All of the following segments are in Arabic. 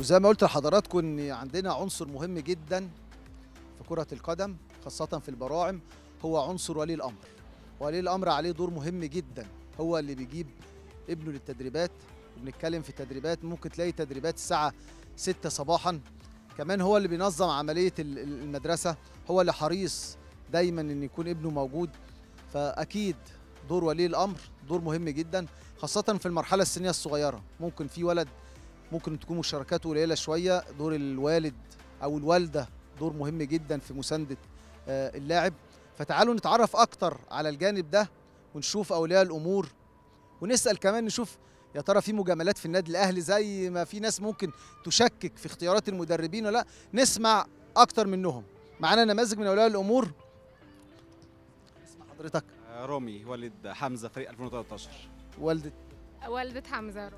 وزي ما قلت لحضراتكم ان عندنا عنصر مهم جدا في كرة القدم خاصة في البراعم، هو عنصر ولي الأمر. ولي الأمر عليه دور مهم جدا، هو اللي بيجيب ابنه للتدريبات، وبنتكلم في تدريبات ممكن تلاقي تدريبات الساعة 6 صباحا. كمان هو اللي بينظم عملية المدرسة، هو اللي حريص دايما ان يكون ابنه موجود. فأكيد دور ولي الأمر دور مهم جدا، خاصة في المرحلة السنية الصغيرة. ممكن في ولد ممكن تكون مشاركاته قليلة شوية، دور الوالد أو الوالدة دور مهم جدا في مساندة اللاعب. فتعالوا نتعرف أكتر على الجانب ده ونشوف أولياء الأمور، ونسأل كمان نشوف يا ترى في مجاملات في النادي الأهلي زي ما في ناس ممكن تشكك في اختيارات المدربين ولا لا. نسمع أكتر منهم. معانا نماذج من أولياء الأمور. اسم حضرتك؟ رامي والد حمزة فريق 2013. والدة حمزة.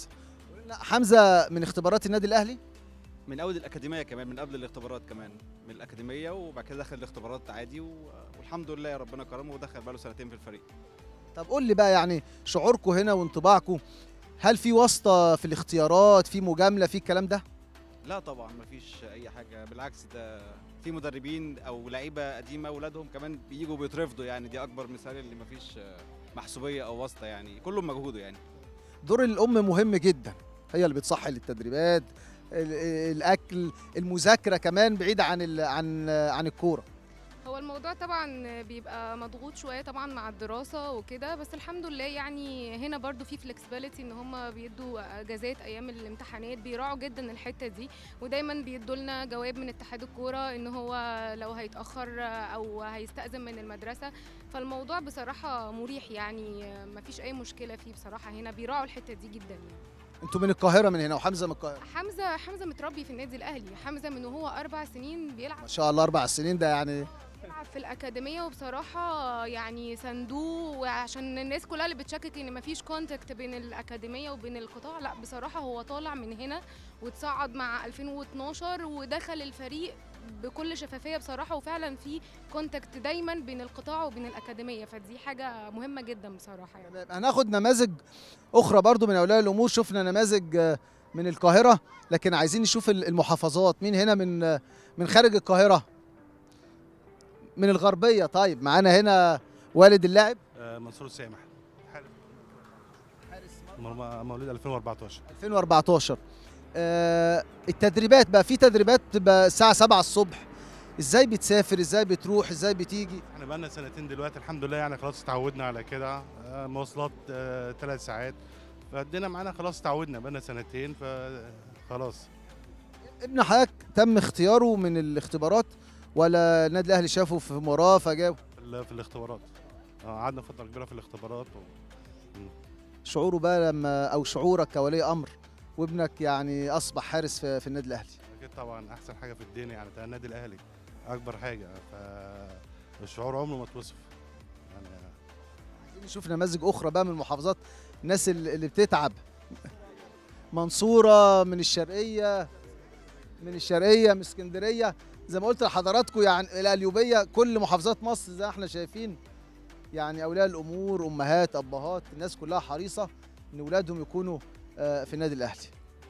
حمزة من اختبارات النادي الأهلي؟ من أول الأكاديمية كمان، من قبل الاختبارات كمان، من الأكاديمية وبعد كده دخل الاختبارات عادي والحمد لله ربنا كرمه ودخل بقاله سنتين في الفريق. طب قول لي بقى يعني شعوركم هنا وانطباعكم، هل في واسطة في الاختيارات، في مجاملة، في الكلام ده؟ لا طبعا مفيش أي حاجة، بالعكس ده في مدربين أو لعيبة قديمة أولادهم كمان بييجوا بيترفضوا، يعني دي أكبر مثال اللي مفيش محسوبية أو واسطة، يعني كله بمجهوده. يعني دور الأم مهم جدا، هي اللي بتصحي للتدريبات، الأكل، المذاكرة كمان بعيدة عن الكورة. هو الموضوع طبعا بيبقى مضغوط شويه طبعا مع الدراسه وكده، بس الحمد لله يعني هنا برضو في فلكسبيليتي ان هم بيدوا اجازات ايام الامتحانات، بيراعوا جدا الحته دي، ودايما بيدوا لنا جواب من اتحاد الكوره ان هو لو هيتاخر او هيستأذن من المدرسه. فالموضوع بصراحه مريح، يعني مفيش اي مشكله فيه بصراحه، هنا بيراعوا الحته دي جدا يعني. انتوا من القاهرة من هنا وحمزة من القاهرة؟ حمزه متربي في النادي الاهلي، حمزه من وهو 4 سنين بيلعب. ما شاء الله 4 سنين، ده يعني بيلعب في الأكاديمية، وبصراحة يعني ساندوه، وعشان الناس كلها اللي بتشكك إن مفيش كونتاكت بين الأكاديمية وبين القطاع، لا بصراحة هو طالع من هنا وتصعد مع 2012 ودخل الفريق بكل شفافية بصراحة، وفعلا في كونتاكت دايما بين القطاع وبين الأكاديمية، فدي حاجة مهمة جدا بصراحة يعني. هناخد نماذج أخرى برضو من أولياء الأمور. شفنا نماذج من القاهرة، لكن عايزين نشوف المحافظات. مين هنا من خارج القاهرة؟ من الغربية. طيب معانا هنا والد اللاعب منصور سامح، مولود 2014. 2014. التدريبات بقى، في تدريبات بقى الساعة 7 الصبح، ازاي بتسافر، ازاي بتروح، ازاي بتيجي؟ احنا بقالنا سنتين دلوقتي الحمد لله، يعني خلاص اتعودنا على كده. مواصلات 3 ساعات، فادينا معانا خلاص اتعودنا، بقالنا سنتين فخلاص. ابن حضرتك تم اختياره من الاختبارات ولا النادي الاهلي شافه في مباراه فجابه؟ في الاختبارات. قعدنا فتره كبيره في الاختبارات شعوره بقى لما، او شعورك كولي امر وابنك يعني اصبح حارس في النادي الاهلي؟ اكيد طبعا احسن حاجه في الدنيا، يعني ده النادي الاهلي اكبر حاجه، فالشعور عمره ما توصف يعني. عايزين نشوف نماذج اخرى بقى من المحافظات، الناس اللي بتتعب. منصوره، من الشرقيه، من اسكندريه، زي ما قلت لحضراتكم يعني القليوبيه، كل محافظات مصر زي ما احنا شايفين. يعني اولياء الامور، امهات، ابهات، الناس كلها حريصه ان اولادهم يكونوا في النادي الاهلي.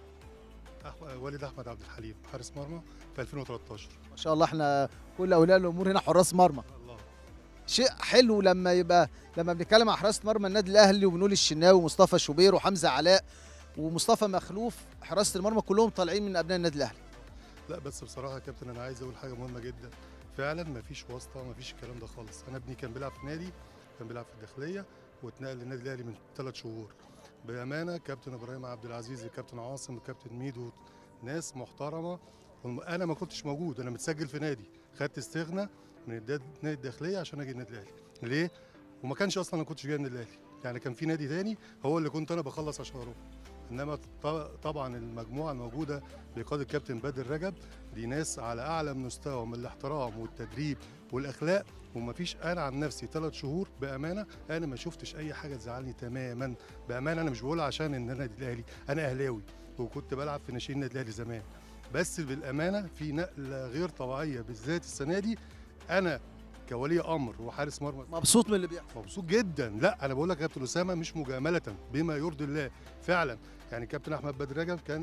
والد احمد عبد الحليم، حارس مرمى في 2013. ما شاء الله، احنا كل اولياء الامور هنا حراس مرمى. الله. شيء حلو لما بنتكلم عن حراسه مرمى النادي الاهلي وبنقول الشناوي ومصطفى شوبير وحمزه علاء ومصطفى مخلوف، حراسه المرمى كلهم طالعين من ابناء النادي الاهلي. لا بس بصراحه يا كابتن انا عايز اقول حاجه مهمه جدا، فعلا مفيش واسطه، مفيش الكلام ده خالص. انا ابني كان بيلعب في نادي، كان بيلعب في الداخليه واتنقل للنادي الاهلي من 3 شهور. بامانه كابتن ابراهيم عبد العزيز وكابتن عاصم وكابتن ميدو ناس محترمه. انا ما كنتش موجود، انا متسجل في نادي، خدت استغنى من نادي الداخليه عشان اجي النادي الاهلي. ليه؟ وما كانش اصلا انا كنتش جاي النادي الاهلي، يعني كان في نادي تاني هو اللي كنت انا بخلص عشان اروح. انما طبعا المجموعه الموجوده بقياده الكابتن بدر رجب دي ناس على اعلى مستوى من الاحترام والتدريب والاخلاق، ومفيش انا عن نفسي 3 شهور بامانه انا ما شفتش اي حاجه تزعلني تماما. بامانه انا مش بقولها عشان ان النادي الاهلي، انا اهلاوي وكنت بلعب في ناشئين النادي الاهلي زمان، بس بالامانه في نقله غير طبيعيه بالذات السنه دي. انا كولي امر وحارس مرمى مبسوط من اللي بيحصل؟ مبسوط جدا. لا انا بقول لك يا كابتن اسامه مش مجامله، بما يرضي الله فعلا. يعني كابتن احمد بدر رجب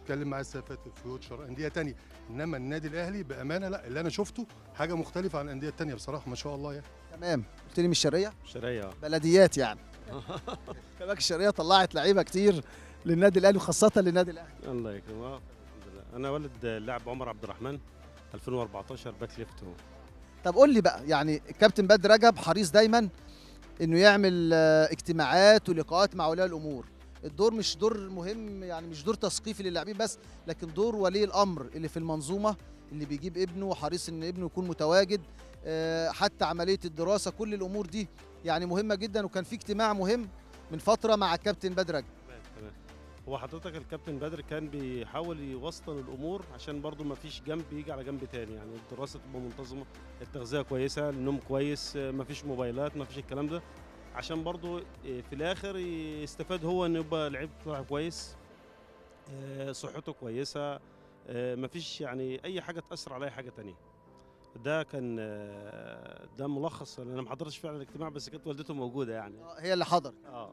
اتكلم معاه السنه اللي فاتت فيوتشر انديه تانية، انما النادي الاهلي بامانه لا، اللي انا شفته حاجه مختلفه عن الانديه التانية بصراحه، ما شاء الله يعني. تمام. قلت لي من الشرقيه شرقية. بلديات يعني. كمان الشرقيه طلعت لعيبه كتير للنادي الاهلي وخاصه للنادي الاهلي. الله يكرمك. الحمد لله. انا والد اللاعب عمر عبد الرحمن 2014 باك ليفت هو. طب قول لي بقى، يعني الكابتن بدر رجب حريص دايما انه يعمل اجتماعات ولقاءات مع اولياء الامور. الدور مش دور مهم، يعني مش دور تثقيفي للاعبين بس، لكن دور ولي الامر اللي في المنظومه، اللي بيجيب ابنه وحريص ان ابنه يكون متواجد. حتى عمليه الدراسه، كل الامور دي يعني مهمه جدا. وكان في اجتماع مهم من فتره مع الكابتن بدر رجب. تمام. هو حضرتك الكابتن بدر كان بيحاول يوسطن الامور عشان برضو ما فيش جنب يجي على جنب تاني، يعني الدراسه تبقى منتظمه، التغذيه كويسه، النوم كويس، ما فيش موبايلات، ما فيش الكلام ده، عشان برضو في الاخر يستفاد هو انه يبقى لعيب طلع كويس، صحته كويسه، ما فيش يعني اي حاجه تاثر على اي حاجه تانية. ده كان ده ملخص. انا ما حضرتش فعلا الاجتماع، بس كانت والدته موجوده يعني. هي اللي حضرت.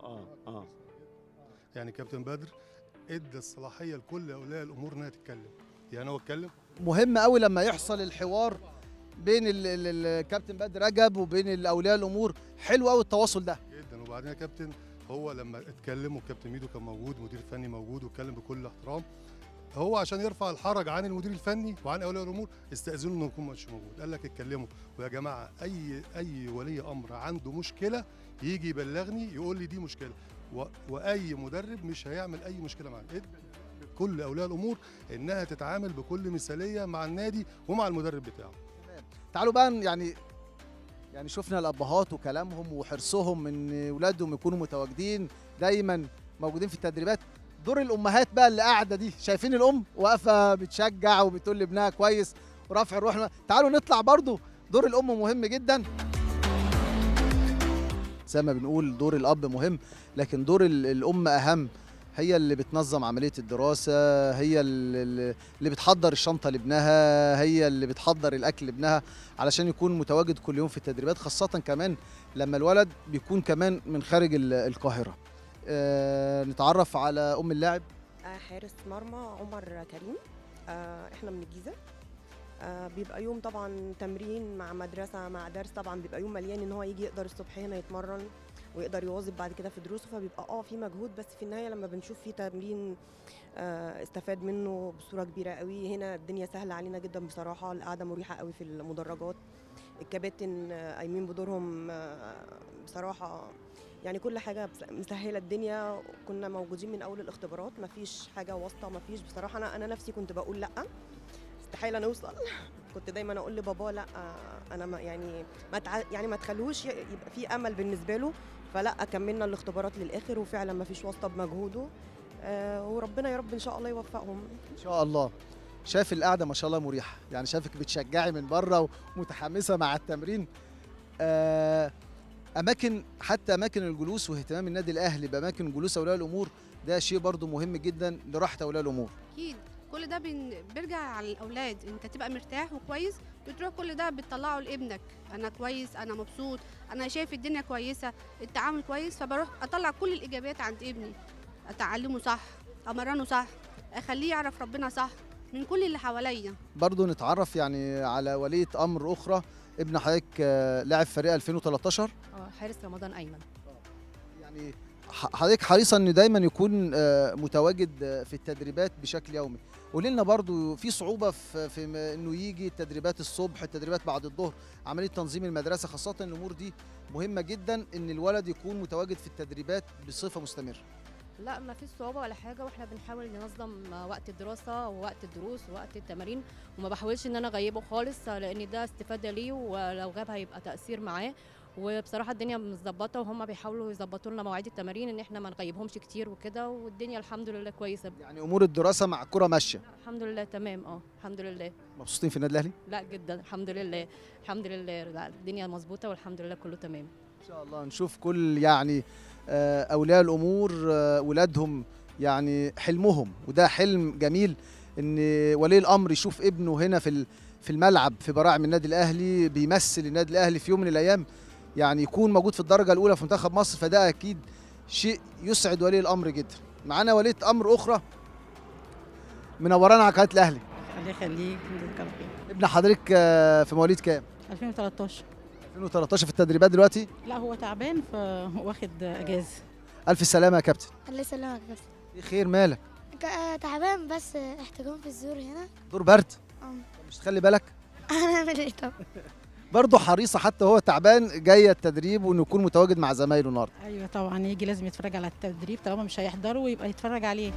يعني كابتن بدر ادى الصلاحيه لكل اولياء الامور انها تتكلم، يعني هو اتكلم. مهم قوي لما يحصل الحوار بين الكابتن بدر رجب وبين اولياء الامور، حلو قوي التواصل ده جدا. وبعدين يا كابتن هو لما اتكلم والكابتن ميدو كان موجود، مدير فني موجود، واتكلم بكل احترام، هو عشان يرفع الحرج عن المدير الفني وعن اولياء الامور استاذنوا انه يكون مش موجود. قال لك اتكلموا، ويا جماعه اي ولي امر عنده مشكله يجي يبلغني يقول لي دي مشكله، واي مدرب مش هيعمل اي مشكله معانا. كل اولياء الامور انها تتعامل بكل مثاليه مع النادي ومع المدرب بتاعه. تعالوا بقى يعني شفنا الابهات وكلامهم وحرصهم ان اولادهم يكونوا متواجدين دايما موجودين في التدريبات. دور الامهات بقى اللي قاعده دي، شايفين الام واقفه بتشجع وبتقول لابنها كويس ورافع الروح. تعالوا نطلع برضو، دور الام مهم جدا. زي ما بنقول دور الاب مهم، لكن دور الام اهم. هي اللي بتنظم عمليه الدراسه، هي اللي بتحضر الشنطه لابنها، هي اللي بتحضر الاكل لابنها علشان يكون متواجد كل يوم في التدريبات، خاصه كمان لما الولد بيكون كمان من خارج القاهره. نتعرف على ام اللاعب. حارس مرمى عمر كريم. احنا من الجيزه. بيبقى يوم طبعا تمرين مع مدرسه مع درس، طبعا بيبقى يوم مليان ان هو يجي يقدر الصبح هنا يتمرن ويقدر يواظب بعد كده في دروسه، فبيبقى في مجهود، بس في النهايه لما بنشوف فيه تمرين استفاد منه بصوره كبيره قوي. هنا الدنيا سهله علينا جدا بصراحه، القعده مريحه قوي في المدرجات، الكباتن قايمين بدورهم بصراحه، يعني كل حاجه مسهله الدنيا. كنا موجودين من اول الاختبارات، مفيش حاجه واسطه، مفيش بصراحه. انا نفسي كنت بقول لا، استحاله نوصل. كنت دايما اقول لبابا لا، انا ما تخلوش يبقى في امل بالنسبه له، فلا كملنا الاختبارات للاخر، وفعلا مفيش واسطه بمجهوده، وربنا يا رب ان شاء الله يوفقهم ان شاء الله. شايف القعده ما شاء الله مريحه، يعني شايفك بتشجعي من بره ومتحمسه مع التمرين. حتى اماكن الجلوس واهتمام النادي الاهلي باماكن جلوس اولياء الامور، ده شيء برضو مهم جدا لراحه اولياء الامور. اكيد كل ده بيرجع على الاولاد، انت تبقى مرتاح وكويس، بتروح كل ده بتطلعه لابنك، انا كويس، انا مبسوط، انا شايف الدنيا كويسه، التعامل كويس، فبروح اطلع كل الايجابيات عند ابني، اتعلمه صح، امرنه صح، اخليه يعرف ربنا صح من كل اللي حواليا. برضو نتعرف يعني على ولية امر اخرى، ابن حضرتك لاعب فريق 2013. حارس رمضان ايمن. يعني حضرتك حريصه ان دايما يكون متواجد في التدريبات بشكل يومي. قولي لنا برضو في صعوبه في انه يجي التدريبات الصبح، التدريبات بعد الظهر، عمليه تنظيم المدرسه، خاصه الامور دي مهمه جدا ان الولد يكون متواجد في التدريبات بصفه مستمره. لا ما فيش صعوبه ولا حاجه، واحنا بنحاول ننظم وقت الدراسه ووقت الدروس ووقت التمارين، وما بحاولش ان انا اغيبه خالص، لان ده استفاده ليه، ولو غاب هيبقى تاثير معاه. وبصراحه الدنيا متظبطه، وهم بيحاولوا يظبطوا لنا مواعيد التمارين ان احنا ما نغيبهمش كتير وكده، والدنيا الحمد لله كويسه. يعني امور الدراسه مع الكره ماشيه؟ الحمد لله تمام. الحمد لله. مبسوطين في النادي الاهلي؟ لا جدا الحمد لله، الحمد لله، لا الدنيا مظبوطه والحمد لله كله تمام. ان شاء الله نشوف كل يعني اولياء الامور ولادهم يعني حلمهم، وده حلم جميل ان ولي الامر يشوف ابنه هنا في الملعب في براعم النادي الاهلي بيمثل النادي الاهلي في يوم من الايام، يعني يكون موجود في الدرجه الاولى في منتخب مصر، فده اكيد شيء يسعد ولي الامر جدا. معانا ولية امر اخرى منورانا على قناه الاهلي. الله يخليك. ابن حضرتك في مواليد كام؟ 2013. 2013 في التدريبات دلوقتي؟ لا هو تعبان فواخد اجازه. الف سلامه يا كابتن. الله يسلمك بس. ايه خير مالك؟ تعبان بس احتجام في الزور هنا. دور برد؟ مش تخلي بالك؟ هنعمل ايه طب؟ برضه حريصه حتى هو تعبان جايه التدريب وانه يكون متواجد مع زمايله النهارده. ايوه طبعا يجي لازم يتفرج على التدريب، طالما مش هيحضره ويبقى يتفرج عليه.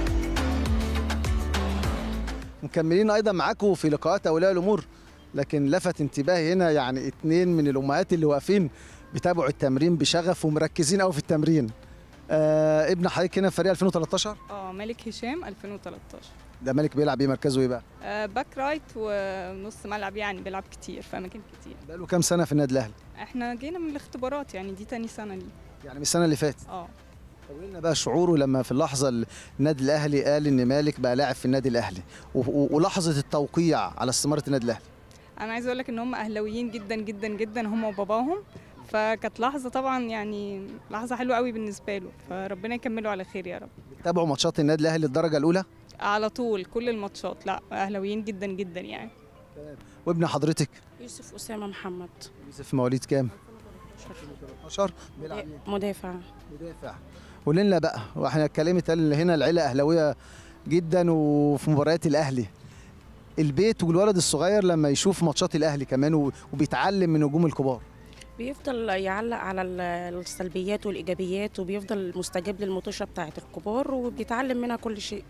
مكملين ايضا معاكم في لقاءات اولياء الامور، لكن لفت انتباهي هنا يعني 2 من الامهات اللي واقفين بيتابعوا التمرين بشغف ومركزين قوي في التمرين. ابن حضرتك هنا في فريق 2013؟ مالك هشام 2013. ده مالك بيلعب ايه مركزه ايه بقى؟ باك رايت ونص ملعب، يعني بيلعب كتير في اماكن كتير. بقاله كام سنه في النادي الاهلي؟ احنا جينا من الاختبارات، يعني دي تاني سنه ليه. يعني من السنه اللي فاتت؟ قولي لنا بقى شعوره لما في اللحظه اللي النادي الاهلي قال ان مالك بقى لاعب في النادي الاهلي ولحظه التوقيع على استماره النادي الاهلي. انا عايزه اقول لك ان هم اهلاويين جدا جدا جدا، هم وباباهم، فكانت لحظه طبعا يعني لحظه حلوه قوي بالنسبه له، فربنا يكمله على خير يا رب. بتتابعوا ماتشات النادي الاهلي الدرجه الاولى؟ على طول كل الماتشات. لا اهلاويين جدا جدا يعني. تمام. وابن حضرتك؟ يوسف اسامه محمد. يوسف مواليد كام؟ 2013. مدافع. قول لنا بقى، واحنا اتكلمت هنا العيله اهلاويه جدا وفي مباريات الاهلي، البيت والولد الصغير لما يشوف ماتشات الاهلي كمان وبيتعلم من نجوم الكبار، بيفضل يعلق على السلبيات والايجابيات، وبيفضل مستجاب للمطوشه بتاعه الكبار وبيتعلم منها كل شيء.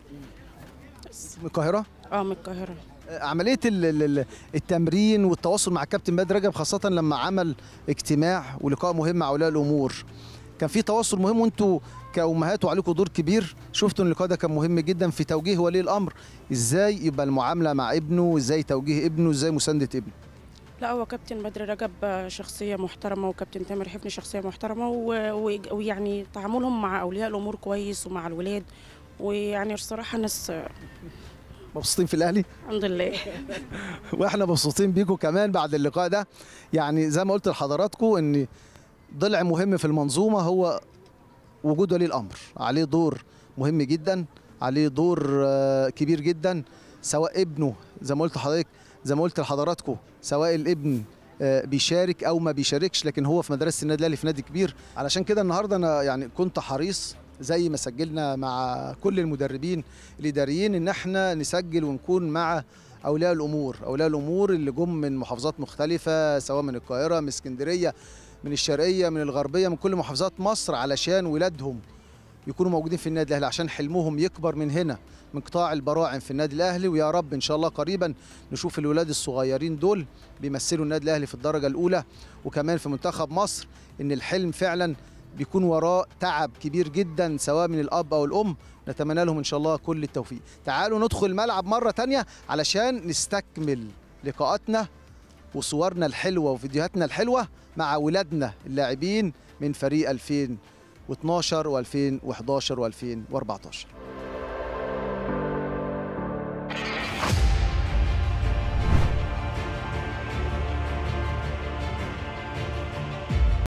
من القاهره؟ من القاهره. عمليه التمرين والتواصل مع الكابتن بدر رجب، خاصه لما عمل اجتماع ولقاء مهم مع اولياء الامور، كان في تواصل مهم وانتوا كأمهات وعليكم دور كبير، شفتوا ان اللقاء ده كان مهم جدا في توجيه ولي الامر ازاي يبقى المعامله مع ابنه، ازاي توجيه ابنه، ازاي مسانده ابنه. لا هو كابتن بدر رجب شخصيه محترمه، وكابتن تامر حفني شخصيه محترمه، ويعني تعاملهم مع اولياء الامور كويس ومع الولاد، ويعني الصراحه ناس مبسوطين في الاهلي الحمد لله. واحنا مبسوطين بيكم كمان بعد اللقاء ده. يعني زي ما قلت لحضراتكم ان ضلع مهم في المنظومه هو وجود ولي الامر، عليه دور مهم جدا، عليه دور كبير جدا، سواء ابنه زي ما قلت لحضراتكم سواء الابن بيشارك او ما بيشاركش، لكن هو في مدرسه النادي الاهلي في نادي كبير. علشان كده النهارده انا يعني كنت حريص زي ما سجلنا مع كل المدربين الاداريين ان احنا نسجل ونكون مع اولياء الامور اللي جم من محافظات مختلفه، سواء من القاهره، من اسكندريه، من الشرقيه، من الغربيه، من كل محافظات مصر، علشان ولادهم يكونوا موجودين في النادي الاهلي، عشان حلمهم يكبر من هنا من قطاع البراعم في النادي الاهلي. ويا رب ان شاء الله قريبا نشوف الولاد الصغيرين دول بيمثلوا النادي الاهلي في الدرجه الاولى وكمان في منتخب مصر، ان الحلم فعلا بيكون وراه تعب كبير جدا سواء من الاب او الام. نتمنى لهم ان شاء الله كل التوفيق. تعالوا ندخل الملعب مره تانية علشان نستكمل لقاءاتنا وصورنا الحلوه وفيديوهاتنا الحلوه مع ولادنا اللاعبين من فريق 2012 و2011 و2014.